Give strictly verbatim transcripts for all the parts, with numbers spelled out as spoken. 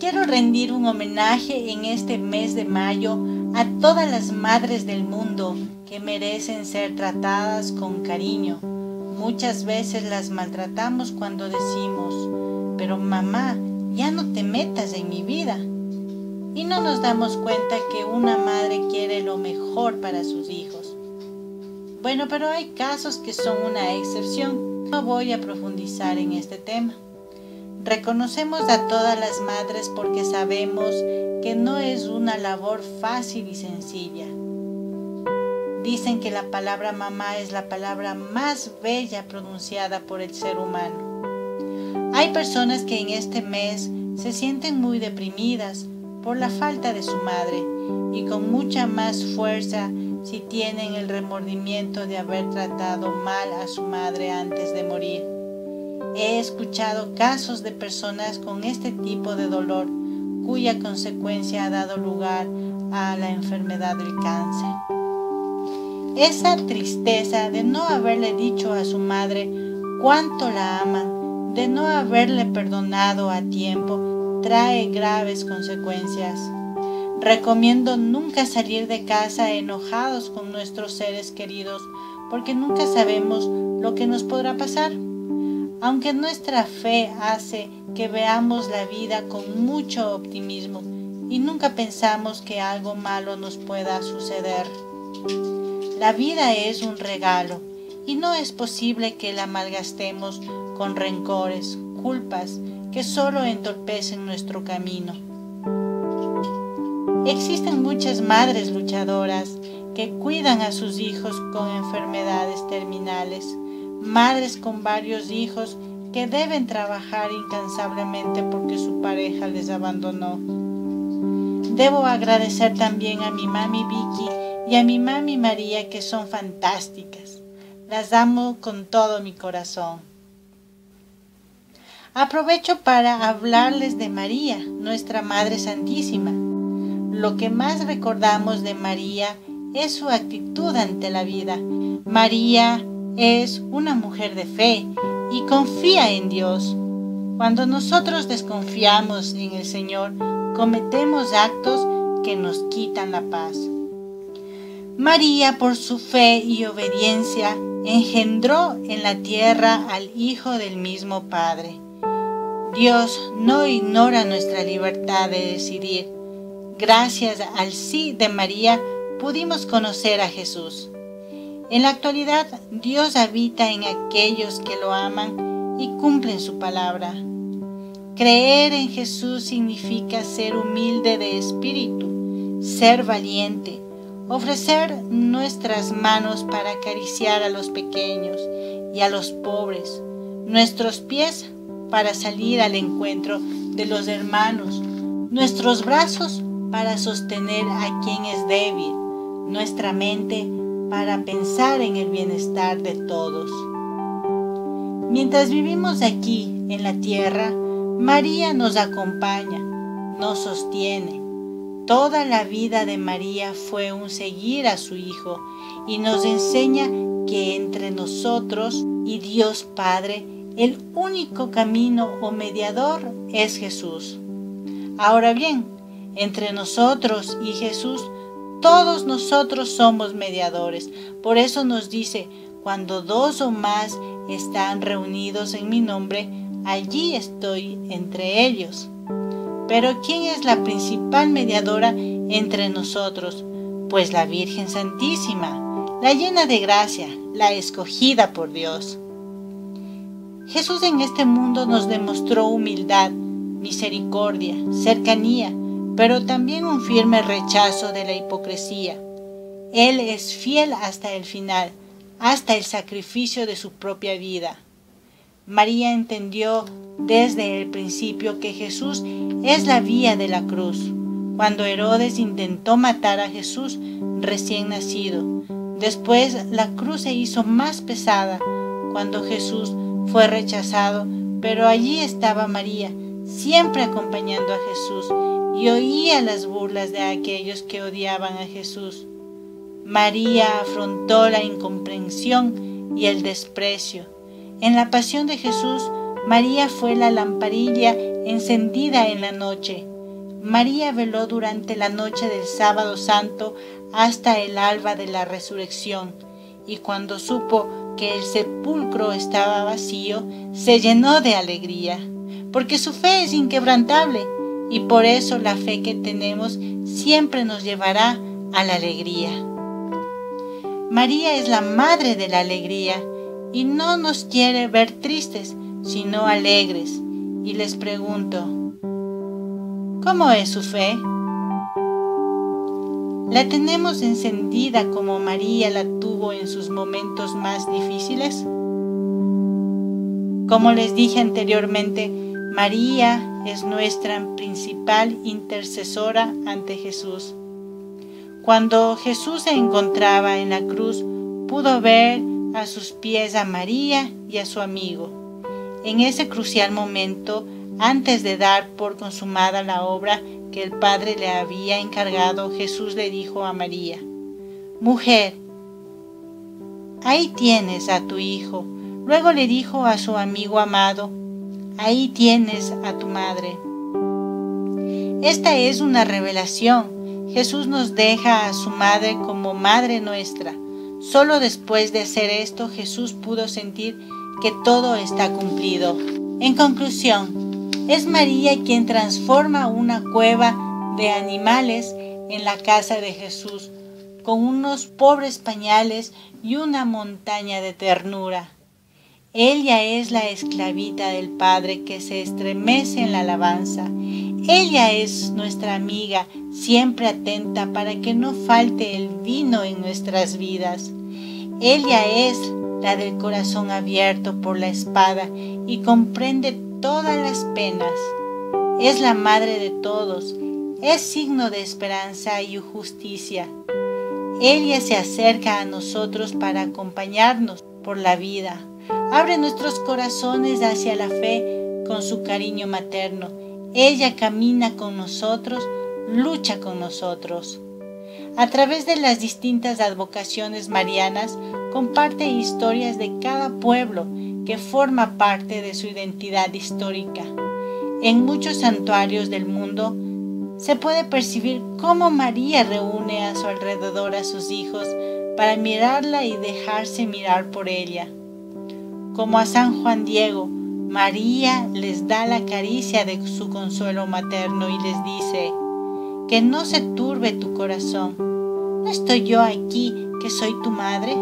quiero rendir un homenaje en este mes de mayo a todas las madres del mundo que merecen ser tratadas con cariño. Muchas veces las maltratamos cuando decimos, pero mamá, ya no te metas en mi vida. Y no nos damos cuenta que una madre quiere lo mejor para sus hijos. Bueno, pero hay casos que son una excepción. No voy a profundizar en este tema. Reconocemos a todas las madres porque sabemos que no es una labor fácil y sencilla. Dicen que la palabra mamá es la palabra más bella pronunciada por el ser humano. Hay personas que en este mes se sienten muy deprimidas por la falta de su madre y con mucha más fuerza si tienen el remordimiento de haber tratado mal a su madre antes de morir. He escuchado casos de personas con este tipo de dolor cuya consecuencia ha dado lugar a la enfermedad del cáncer. Esa tristeza de no haberle dicho a su madre cuánto la aman, de no haberle perdonado a tiempo, trae graves consecuencias. Recomiendo nunca salir de casa enojados con nuestros seres queridos, porque nunca sabemos lo que nos podrá pasar. Aunque nuestra fe hace que veamos la vida con mucho optimismo y nunca pensamos que algo malo nos pueda suceder. La vida es un regalo y no es posible que la malgastemos con rencores, culpas que solo entorpecen nuestro camino. Existen muchas madres luchadoras que cuidan a sus hijos con enfermedades terminales, madres con varios hijos que deben trabajar incansablemente porque su pareja les abandonó. Debo agradecer también a mi mami Vicky y a mi mami María, que son fantásticas. Las amo con todo mi corazón. Aprovecho para hablarles de María, nuestra Madre Santísima. Lo que más recordamos de María es su actitud ante la vida. María es una mujer de fe y confía en Dios. Cuando nosotros desconfiamos en el Señor, cometemos actos que nos quitan la paz. María, por su fe y obediencia, engendró en la tierra al Hijo del mismo Padre. Dios no ignora nuestra libertad de decidir. Gracias al sí de María, pudimos conocer a Jesús. En la actualidad, Dios habita en aquellos que lo aman y cumplen su palabra. Creer en Jesús significa ser humilde de espíritu, ser valiente, ofrecer nuestras manos para acariciar a los pequeños y a los pobres, nuestros pies para salir al encuentro de los hermanos, nuestros brazos para sostener a quien es débil, nuestra mente para pensar en el bienestar de todos. Mientras vivimos aquí en la tierra, María nos acompaña, nos sostiene. Toda la vida de María fue un seguir a su Hijo y nos enseña que entre nosotros y Dios Padre, el único camino o mediador es Jesús. Ahora bien, entre nosotros y Jesús, todos nosotros somos mediadores. Por eso nos dice, cuando dos o más están reunidos en mi nombre, allí estoy entre ellos. Pero ¿quién es la principal mediadora entre nosotros? Pues la Virgen Santísima, la llena de gracia, la escogida por Dios. Jesús en este mundo nos demostró humildad, misericordia, cercanía, pero también un firme rechazo de la hipocresía. Él es fiel hasta el final, hasta el sacrificio de su propia vida. María entendió desde el principio que Jesús es la vía de la cruz. Cuando Herodes intentó matar a Jesús recién nacido, después la cruz se hizo más pesada cuando Jesús fue rechazado, pero allí estaba María, siempre acompañando a Jesús, y oía las burlas de aquellos que odiaban a Jesús. María afrontó la incomprensión y el desprecio. En la pasión de Jesús, María fue la lamparilla encendida en la noche. María veló durante la noche del sábado santo hasta el alba de la resurrección, y cuando supo que el sepulcro estaba vacío, se llenó de alegría, porque su fe es inquebrantable, y por eso la fe que tenemos siempre nos llevará a la alegría. María es la madre de la alegría, y no nos quiere ver tristes, sino alegres. Y les pregunto, ¿cómo es su fe? ¿La tenemos encendida como María la tuvo en sus momentos más difíciles? Como les dije anteriormente, María es nuestra principal intercesora ante Jesús. Cuando Jesús se encontraba en la cruz, pudo ver a sus pies a María y a su amigo. En ese crucial momento, antes de dar por consumada la obra que el Padre le había encargado, Jesús le dijo a María: «Mujer, ahí tienes a tu hijo». Luego le dijo a su amigo amado: «Ahí tienes a tu madre». Esta es una revelación. Jesús nos deja a su madre como madre nuestra. Solo después de hacer esto, Jesús pudo sentir que todo está cumplido. En conclusión, es María quien transforma una cueva de animales en la casa de Jesús, con unos pobres pañales y una montaña de ternura. Ella es la esclavita del Padre que se estremece en la alabanza. Ella es nuestra amiga, siempre atenta para que no falte el vino en nuestras vidas. Ella es la del corazón abierto por la espada y comprende todas las penas. Es la madre de todos, es signo de esperanza y justicia. Ella se acerca a nosotros para acompañarnos por la vida. Abre nuestros corazones hacia la fe con su cariño materno. Ella camina con nosotros, lucha con nosotros. A través de las distintas advocaciones marianas, comparte historias de cada pueblo que forma parte de su identidad histórica. En muchos santuarios del mundo se puede percibir cómo María reúne a su alrededor a sus hijos para mirarla y dejarse mirar por ella. Como a San Juan Diego, María les da la caricia de su consuelo materno y les dice: «Que no se turbe tu corazón. ¿No estoy yo aquí, que soy tu madre?».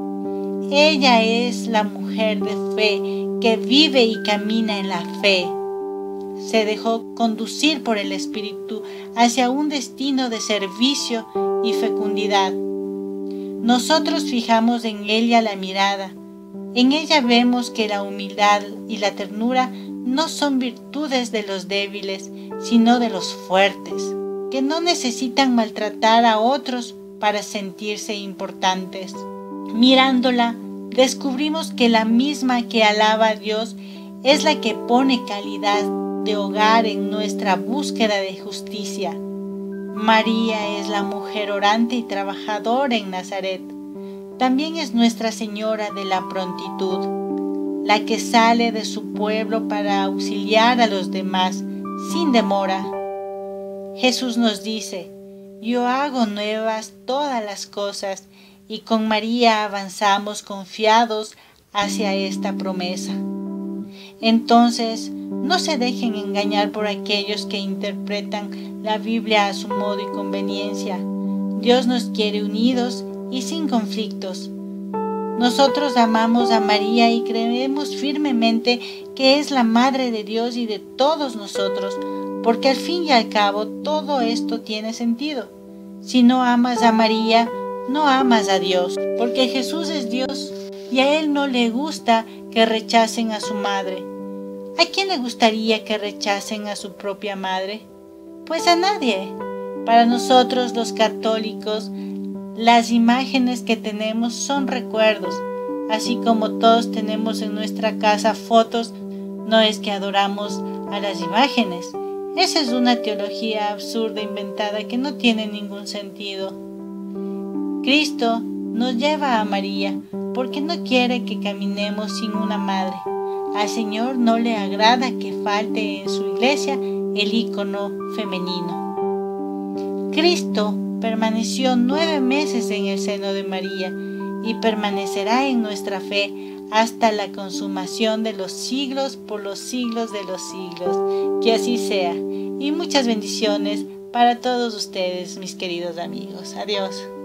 Ella es la mujer de fe que vive y camina en la fe. Se dejó conducir por el Espíritu hacia un destino de servicio y fecundidad. Nosotros fijamos en ella la mirada. En ella vemos que la humildad y la ternura no son virtudes de los débiles, sino de los fuertes, que no necesitan maltratar a otros para sentirse importantes. Mirándola, descubrimos que la misma que alaba a Dios es la que pone calidad de hogar en nuestra búsqueda de justicia. María es la mujer orante y trabajadora en Nazaret. También es Nuestra Señora de la Prontitud, la que sale de su pueblo para auxiliar a los demás sin demora. Jesús nos dice: «Yo hago nuevas todas las cosas», y con María avanzamos confiados hacia esta promesa. Entonces, no se dejen engañar por aquellos que interpretan la Biblia a su modo y conveniencia. Dios nos quiere unidos y sin conflictos. Nosotros amamos a María y creemos firmemente que es la Madre de Dios y de todos nosotros, porque al fin y al cabo todo esto tiene sentido. Si no amas a María, no amas a Dios, porque Jesús es Dios y a Él no le gusta que rechacen a su madre. ¿A quién le gustaría que rechacen a su propia madre? Pues a nadie. Para nosotros los católicos, las imágenes que tenemos son recuerdos. Así como todos tenemos en nuestra casa fotos, no es que adoramos a las imágenes. Esa es una teología absurda inventada que no tiene ningún sentido. Cristo nos lleva a María porque no quiere que caminemos sin una madre. Al Señor no le agrada que falte en su iglesia el ícono femenino. Cristo permaneció nueve meses en el seno de María y permanecerá en nuestra fe hasta la consumación de los siglos por los siglos de los siglos. Que así sea. Y muchas bendiciones para todos ustedes, mis queridos amigos. Adiós.